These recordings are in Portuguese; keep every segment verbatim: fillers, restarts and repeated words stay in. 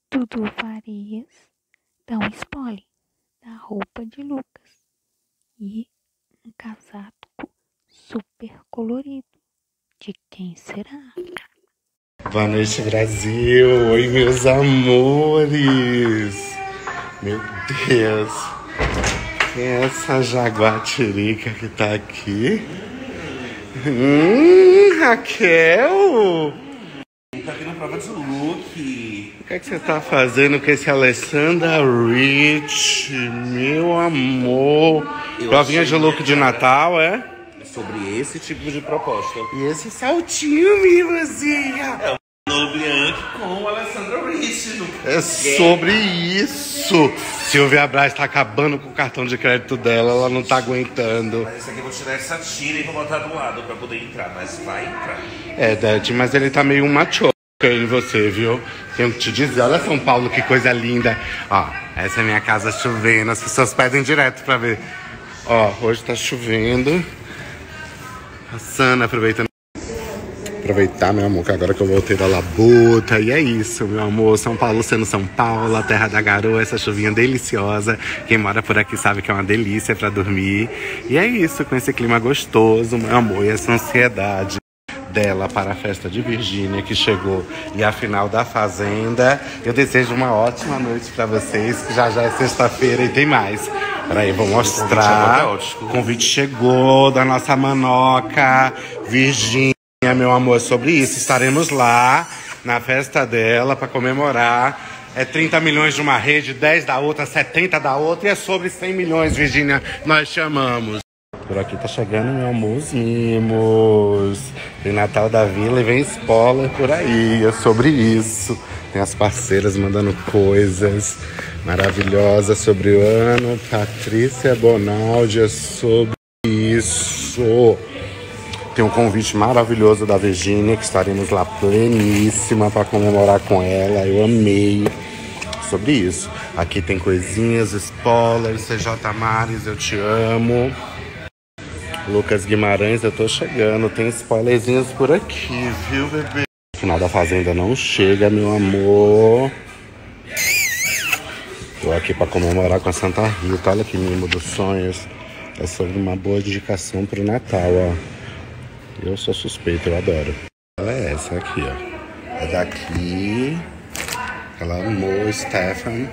Dudu Farias dá um spoiler da roupa de Lucas e um casaco super colorido. De quem será? Boa noite, Brasil! Oi, meus amores! Meu Deus! Quem é essa jaguatirica que tá aqui? Hum, Raquel! Tá aqui na prova de look. O que é que você tá fazendo com esse Alessandra Rich? Meu amor! Eu Provinha achei de look de Natal, é? sobre esse tipo de proposta. E esse saltinho, mimosinha! É o No Bianchi com a Alessandra Rich. É sobre isso. Silvia Braz tá acabando com o cartão de crédito dela, ela não tá aguentando. Mas esse aqui eu vou tirar essa tira e vou botar do lado pra poder entrar, mas vai entrar. É, Dete, mas ele tá meio macho em você, viu? Tenho que te dizer, olha São Paulo, que coisa linda. Ó, essa é minha casa chovendo, as pessoas pedem direto pra ver. Ó, hoje tá chovendo. A Sana aproveitando. Aproveitar, meu amor, que agora que eu voltei da labuta. E é isso, meu amor. São Paulo sendo São Paulo, a terra da garoa, essa chuvinha deliciosa. Quem mora por aqui sabe que é uma delícia pra dormir. E é isso, com esse clima gostoso, meu amor. E essa ansiedade dela para a festa de Virgínia que chegou e a final da Fazenda. Eu desejo uma ótima noite pra vocês, que já já é sexta-feira e tem mais. Peraí, vou mostrar. O convite chegou da nossa manoca, Virgínia. Meu amor, sobre isso, estaremos lá na festa dela para comemorar. É trinta milhões de uma rede, dez da outra, setenta da outra, e é sobre cem milhões, Virgínia, nós chamamos. Por aqui tá chegando, meu amor, os mimos. Tem Natal da Vila e vem spoiler por aí, é sobre isso. Tem as parceiras mandando coisas maravilhosas sobre o ano. Patrícia Bonaldi é sobre isso. Tem um convite maravilhoso da Virgínia, que estaremos lá pleníssima para comemorar com ela. Eu amei sobre isso. Aqui tem coisinhas, spoilers, C J Mares, eu te amo. Lucas Guimarães, eu tô chegando. Tem spoilerzinhos por aqui, viu, bebê? O final da Fazenda não chega, meu amor. Tô aqui para comemorar com a Santa Rita. Olha que mimo dos sonhos. É sobre uma boa dedicação pro Natal, ó. Eu sou suspeito, eu adoro. Ela é essa aqui, ó. É daqui. Ela amou o Stefan.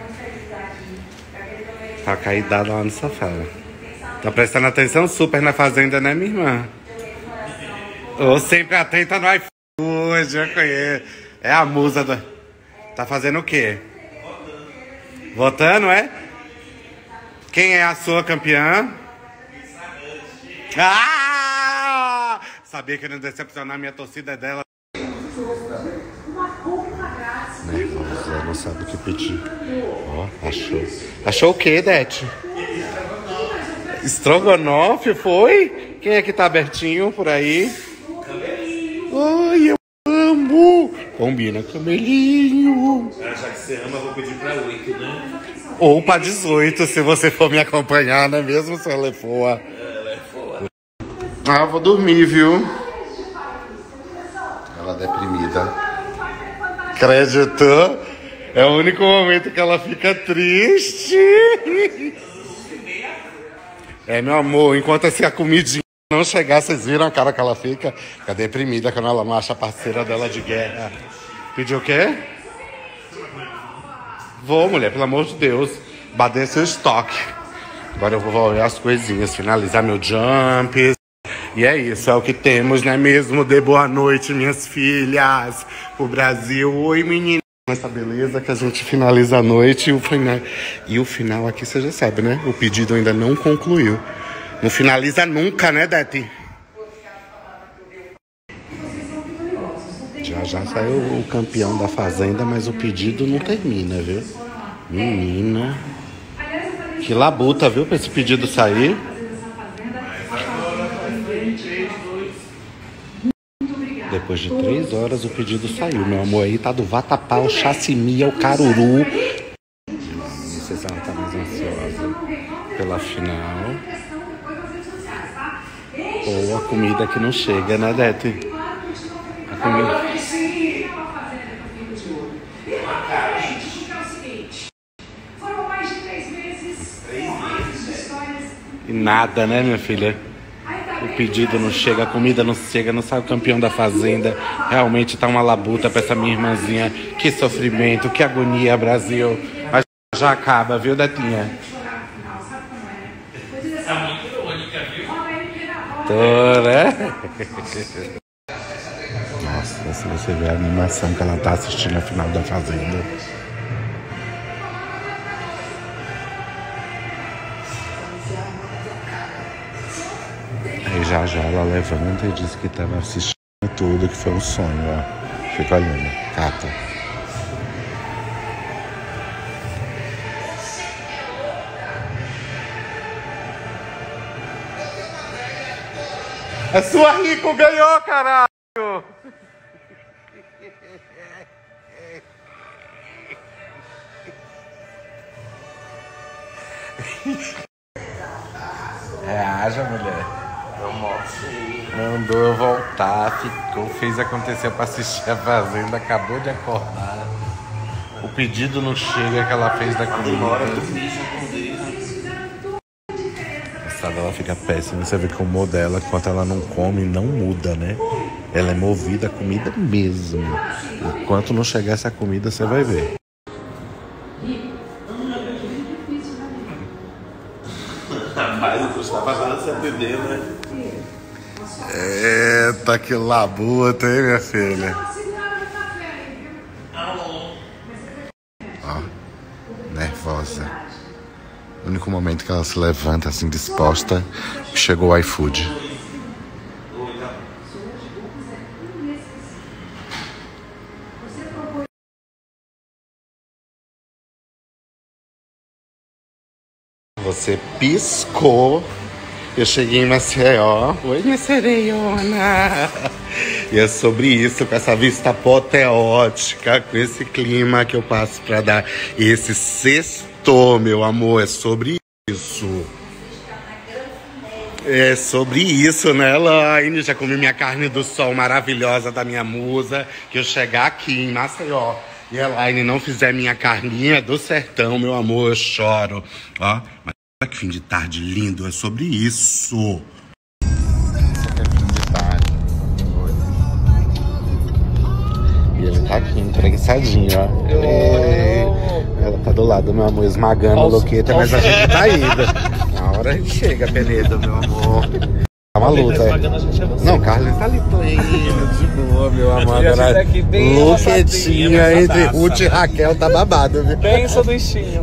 Tá caidada lá no sofá. Tá prestando atenção super na Fazenda, né, minha irmã? Ou sempre atenta no iFood, eu conheço. É a musa da... Tá fazendo o quê? Votando. Votando, é? Quem é a sua campeã? Ah! Sabia que não decepcionar, minha torcida é dela. Nervosa, ela não sabe o que pedir. Ó, achou. Achou o quê, Dete? Estrogonofe, foi? Quem é que tá abertinho por aí? Ai, eu amo! Combina, camelinho. Já que você ama, eu vou pedir pra oito, né? Ou pra dezoito, se você for me acompanhar, não é mesmo, se ela for? Ela é foda. Ah, eu vou dormir, viu? Ela deprimida. Acreditou? É o único momento que ela fica triste. É, meu amor, enquanto essa comidinha não chegar, vocês viram a cara que ela fica? Fica deprimida quando ela não acha a parceira dela de guerra. Pediu o quê? Vou, mulher, pelo amor de Deus. Bater seu estoque. Agora eu vou olhar as coisinhas, finalizar meu jump. E é isso, é o que temos, não é mesmo? Dê boa noite, minhas filhas, pro Brasil. Oi, menina. Essa beleza que a gente finaliza a noite e o final, e o final aqui você já sabe, né? O pedido ainda não concluiu. Não finaliza nunca, né, Dete? Já já saiu o campeão da Fazenda, mas o pedido não termina, viu? Menina. Que labuta, viu, pra esse pedido sair. Depois de três horas o pedido saiu. Meu amor, aí tá do vatapá, o chacimia, o caruru. Não sei se ela tá mais ansiosa pela final. Ou a comida que não chega, né, Dete? A comida... Nada, né, minha filha? O pedido não chega, a comida não chega, não sai o campeão da fazenda. Realmente tá uma labuta pra essa minha irmãzinha. Que sofrimento, que agonia, Brasil. Mas já acaba, viu, Datinha? É muito irônica, viu? Tô, né? Nossa, se você ver a animação que ela tá assistindo a final da Fazenda. Aí já já ela levanta e diz que tava assistindo tudo, que foi um sonho, ó. Fica olhando, Cata. A sua Rico ganhou, caralho! Reaja, mulher. Mandou eu voltar, ficou, fez acontecer pra assistir a Fazenda, acabou de acordar. O pedido não chega que ela fez da comida. Ela fica péssima, você vê que o humor dela, enquanto ela não come, não muda, né? Ela é movida a comida mesmo. Enquanto não chegar essa comida, você vai ver. Rapaz, o Gustavo tá fazendo essa bebê, né? Eita, que labuta, hein, minha filha? Ó, nervosa. O único momento que ela se levanta assim disposta, chegou o iFood. Você piscou, eu cheguei em Maceió. Oi, minha sereiona. E é sobre isso, com essa vista apoteótica, com esse clima que eu passo pra dar esse sexto. Meu amor, é sobre isso. É sobre isso, né, Elaine? Já comi minha carne do sol maravilhosa da minha musa. Que eu chegar aqui em Maceió e a Elaine não fizer minha carninha do sertão, meu amor, eu choro. Ó, mas olha que fim de tarde lindo, é sobre isso. Isso aqui é fim de tarde. E ele tá aqui, entreguiçadinho, ó. Ele... Ela tá do lado, meu amor, esmagando o Luqueta, mas a gente tá indo. Na hora a gente chega, Penedo, meu amor. Tá uma luta. Não, Carlos tá ali pleno, de boa, meu amor. Agora, Luquetinha entre Ruth e Raquel tá babado, viu? Pensa do bichinho.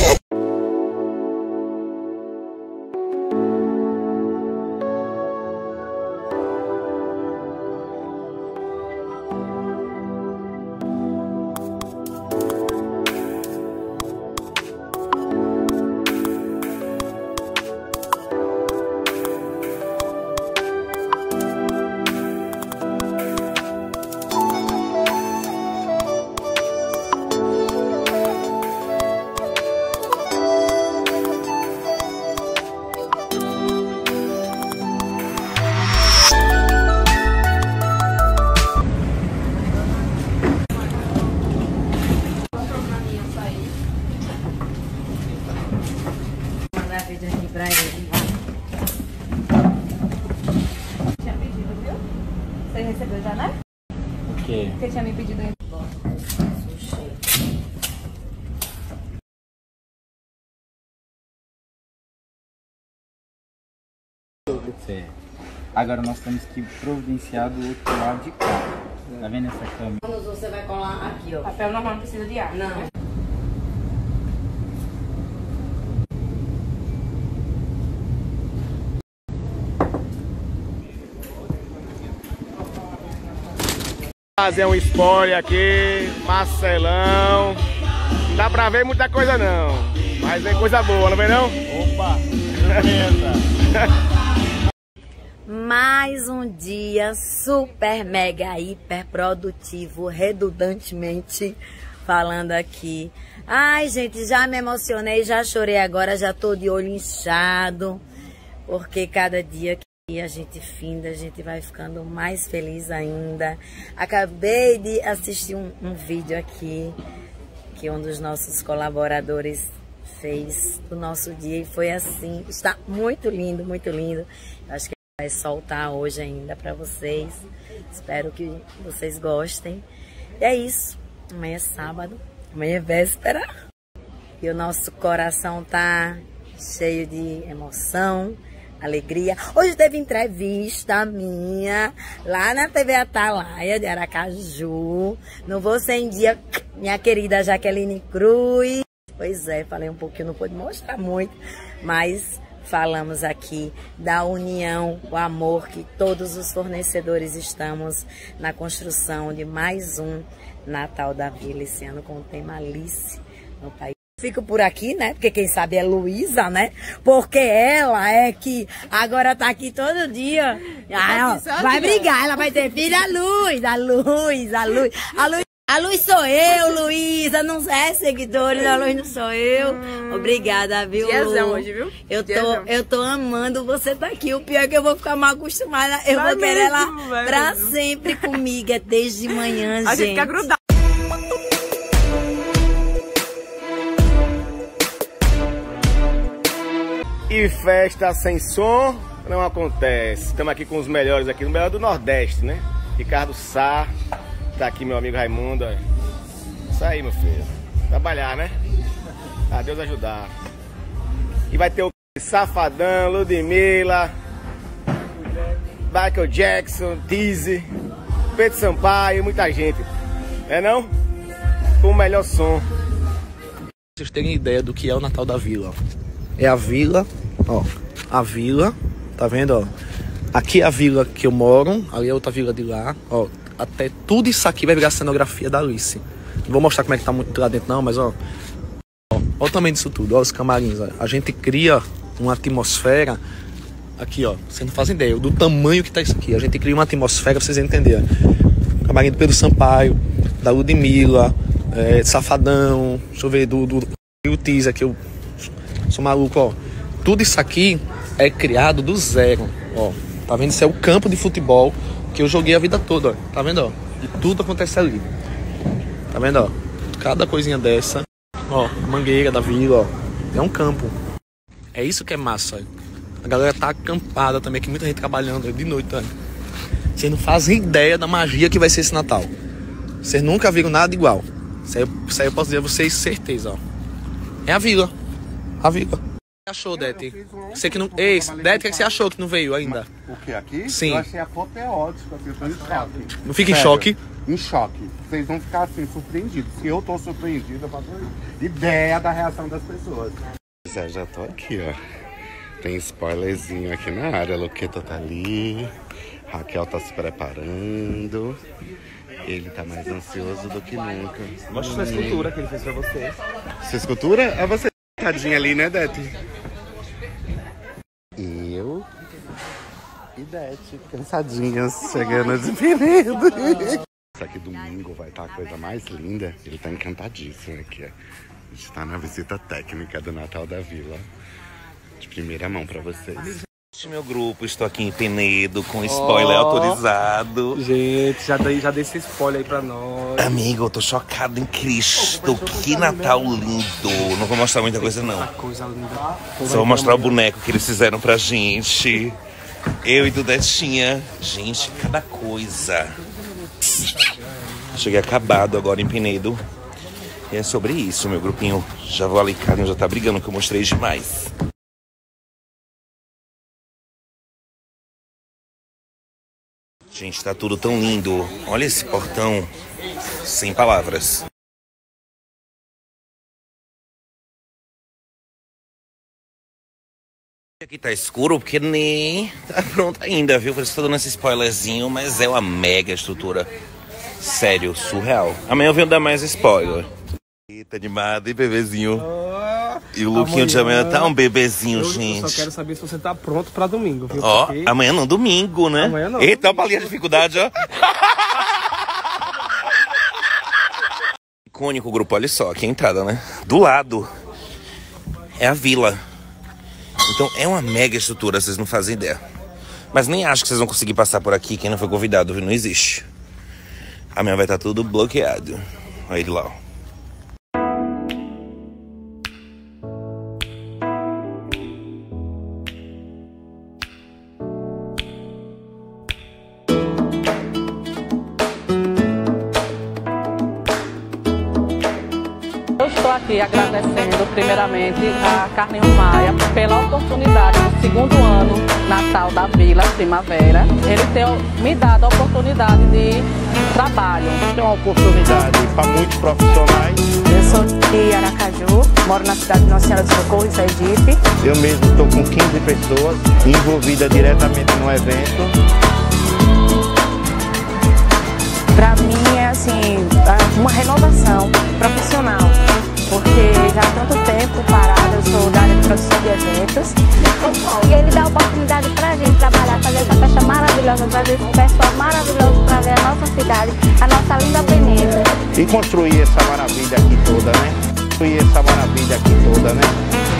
Pra ele. Tinha pedido, viu? Você recebeu já, né? O quê? Você tinha me pedido em... Certo. Agora nós temos que providenciar do outro lado de cá. Tá vendo essa câmera? Quando você vai colar aqui, ó. Papel normal não precisa de ar. Não. Fazer um spoiler aqui, Marcelão. Não dá pra ver muita coisa não, mas vem coisa boa, não vem não? Opa, surpresa! Mais um dia super, mega, hiper produtivo, redundantemente falando aqui. Ai, gente, já me emocionei, já chorei agora, já tô de olho inchado, porque cada dia que a gente finda, a gente vai ficando mais feliz ainda. Acabei de assistir um, um vídeo aqui, que um dos nossos colaboradores fez do nosso dia e foi assim. Está muito lindo, muito lindo. Eu acho que vai soltar hoje ainda para vocês. Espero que vocês gostem. E é isso. Amanhã é sábado, amanhã é véspera. E o nosso coração tá cheio de emoção, alegria. Hoje teve entrevista minha lá na T V Atalaia de Aracaju. No Você em Dia, minha querida Jaqueline Cruz. Pois é, falei um pouquinho, não pude mostrar muito, mas falamos aqui da união, o amor que todos os fornecedores estamos na construção de mais um Natal da Vila esse ano com o tema Alice no País. Fico por aqui, né? Porque quem sabe é Luísa, né? Porque ela é que agora tá aqui todo dia. Ah, ó, vai brigar, ela vai ter filho, a Luz, a Luz, a Luz. A Luz, a Luz sou eu, Luísa, não é seguidores, a Luz não sou eu. Hum. Obrigada, viu? Diazão hoje, viu? Eu tô, eu tô amando você tá aqui. O pior é que eu vou ficar mal acostumada. Eu vai vou querer ela pra mesmo. Sempre comigo, é desde manhã, a gente. A gente fica grudada. E festa sem som não acontece. Estamos aqui com os melhores aqui, o melhor do Nordeste, né? Ricardo Sá, tá aqui meu amigo Raimundo. Isso aí, meu filho. Trabalhar, né? A Deus ajudar. E vai ter o Safadão, Ludmilla, Michael Jackson, Dizzy, Pedro Sampaio, muita gente. É não? Com o melhor som. Vocês terem ideia do que é o Natal da Vila. É a vila, ó, a vila, tá vendo, ó? Aqui é a vila que eu moro, ali é outra vila de lá, ó. Até tudo isso aqui vai virar cenografia da Alice. Não vou mostrar como é que tá muito lá dentro não, mas ó. Ó, ó o tamanho disso tudo, ó, os camarins, ó. A gente cria uma atmosfera, aqui ó, vocês não fazem ideia do tamanho que tá isso aqui. A gente cria uma atmosfera pra vocês entenderem. Camarim do Pedro Sampaio, da Ludmilla, é, Safadão, deixa eu ver, do, do, do Teaser, que eu... Sou maluco, ó. Tudo isso aqui é criado do zero, ó. Tá vendo? Isso é o campo de futebol que eu joguei a vida toda, ó. Tá vendo, ó? E tudo acontece ali. Tá vendo, ó? Cada coisinha dessa, ó. Mangueira da vila, ó. É um campo. É isso que é massa, ó. A galera tá acampada também, que muita gente trabalhando de noite, ó. Vocês não fazem ideia da magia que vai ser esse Natal. Vocês nunca viram nada igual. Isso aí, isso aí eu posso dizer a vocês, certeza, ó. É a vila. A vila. O que achou, Dete? Você que não... Ei, Dete, o que você achou que não veio ainda? O que aqui? Sim. Eu achei apoteótico, assim, eu tô em choque. Não fica em Sério, choque? Em choque. Vocês vão ficar assim, surpreendidos. Se eu tô surpreendido, eu faço ideia da reação das pessoas. Já, já tô aqui, ó. Tem spoilerzinho aqui na área. Luqueta tá ali. Raquel tá se preparando. Ele tá mais ansioso do que nunca. Mostra sua escultura que ele fez pra você. Sua escultura? É você. Tadinha ali, né, Dete? Eu e Dete, cansadinhas, chegando de Penedo. Isso aqui domingo vai estar a coisa mais linda. Ele tá encantadíssimo aqui, ó. A gente tá na visita técnica do Natal da Vila. De primeira mão pra vocês. Meu grupo, estou aqui em Penedo com spoiler oh, autorizado. Gente, já dei, já dei esse spoiler aí pra nós. Amigo, eu tô chocado em Cristo. Que Natal lindo. Não vou mostrar muita coisa, não. Coisa linda. Só vou mostrar o boneco que eles fizeram pra gente. Eu e Dudetinha. Gente, cada coisa. Cheguei acabado agora em Penedo. E é sobre isso, meu grupinho. Já vou ali, cara, já tá brigando que eu mostrei demais. Gente, tá tudo tão lindo. Olha esse portão. Sem palavras. Aqui tá escuro porque nem tá pronto ainda, viu? Por isso que tô dando esse spoilerzinho, mas é uma mega estrutura. Sério, surreal. Amanhã eu venho dar mais spoiler. Eita, animado, e bebezinho. E o lookinho de amanhã tá um bebezinho, eu, gente. Eu só quero saber se você tá pronto pra domingo, viu? Ó, Porque... amanhã não, domingo, né? Amanhã não. Eita, uma linha de dificuldade, ó. Icônico o grupo, olha só, aqui a entrada, né? Do lado é a vila. Então é uma mega estrutura, vocês não fazem ideia. Mas nem acho que vocês vão conseguir passar por aqui, quem não foi convidado, viu? Não existe. Amanhã vai estar tudo bloqueado. Olha ele lá, ó. Eu estou aqui agradecendo primeiramente a Carlinhos Maia pela oportunidade do segundo ano Natal da Vila Primavera. Ele tem me dado a oportunidade de trabalho. É uma oportunidade para muitos profissionais. Eu sou de Aracaju, moro na cidade de Nossa Senhora do Socorro, em Sergipe. Eu mesmo estou com quinze pessoas envolvidas diretamente no evento. Para mim é assim, uma renovação profissional, porque já há tanto tempo parada, eu sou da área de produção de eventos. E ele dá a oportunidade para a gente trabalhar, fazer essa festa maravilhosa, trazer esse pessoal maravilhoso para ver a nossa cidade, a nossa linda Veneza. E construir essa maravilha aqui toda, né? Construir essa maravilha aqui toda, né?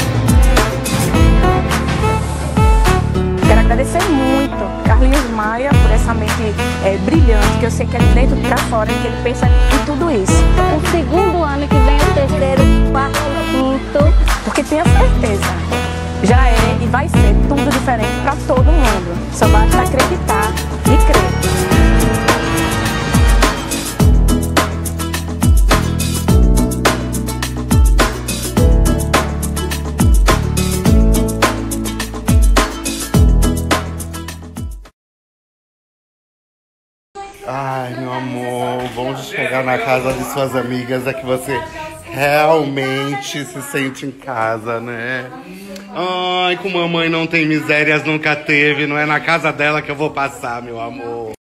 Quero agradecer muito Carlinhos Maia por essa mente é, brilhante, que eu sei que é de dentro para fora, que ele pensa em tudo isso. O segundo ano que vem, o terceiro, o quarto, o quinto. Porque tenha certeza, já é e vai ser tudo diferente para todo mundo. Só basta acreditar e crer. Ai, meu amor, o bom de chegar na casa de suas amigas é que você realmente se sente em casa, né? Ai, com mamãe não tem misérias, nunca teve, não é na casa dela que eu vou passar, meu amor.